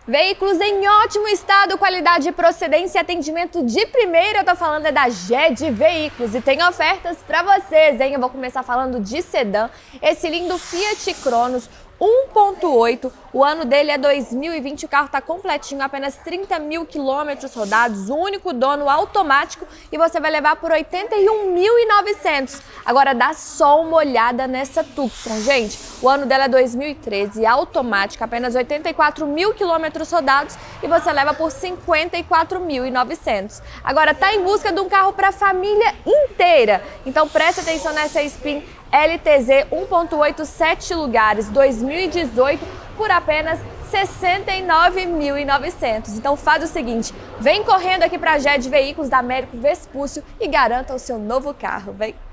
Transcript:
Veículos em ótimo estado, qualidade, procedência e atendimento de primeira. Eu tô falando da GED Veículos e tem ofertas para vocês, hein? Eu vou começar falando de sedã, esse lindo Fiat Cronos 1.8, o ano dele é 2020, o carro tá completinho, apenas 30 mil quilômetros rodados, único dono, automático, e você vai levar por 81.900. Agora dá só uma olhada nessa Tucson, gente. O ano dela é 2013, automática, apenas 84 mil quilômetros rodados, e você leva por 54.900. Agora tá em busca de um carro para a família inteira, então preste atenção nessa Spin LTZ 1.8, 7 lugares, 2018, por apenas 69.900. Então faz o seguinte, vem correndo aqui para a GED Veículos da Américo Vespúcio e garanta o seu novo carro, vem!